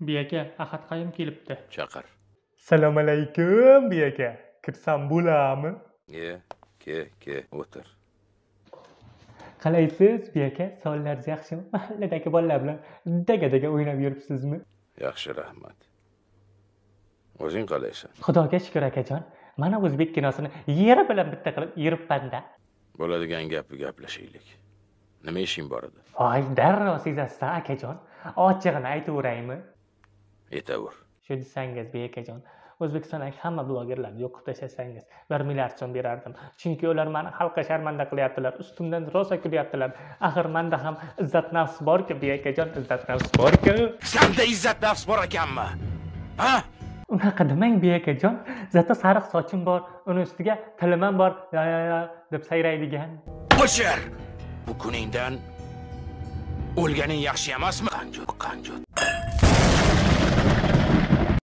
Biyaka, Ahad qayim kelibdi. Chaqir. Assalomu alaykum, biyaka. Kirsam bo'ladimi? Ke, o'tir. Qalaysiz, biyaka? Savollaringiz yaxshimi? Mahalladagi bolalar bilan daga o'ynab yuribsizmi? Yaxshi, rahmat. O'zing qalaysan? Xudoga shukr, akajon. Mana o'zbek kinosini yeri bilan bitta qilib yuribman-da. Bo'ladigan gapni gaplashaylik. Nima ishing bor edi? Voy, darrov sezasiz, akajon. Ochig'ini aytaveraymi? Aytaver. Shu desangiz, bekajon, O'zbekistondagi hamma blogerlarni yo'qib tashlasangiz 1 milliard so'm berardim. Chunki ular meni xalqqa sharmanda qilyaptilar, ustimdan rosa kulyaptilar. Axir menda ham izzat nafs bor-ku, bekajon, izzat nafs bor-ku. Senda izzat nafs bor ekanmi? Ha? Unaqa demang, bekajon. Zato sariq sochim bor, uni ustiga tilim ham bor, deb sayraydigan. O'chir. Bu kuningdan o'lganing yaxshi emasmi? Qanjut.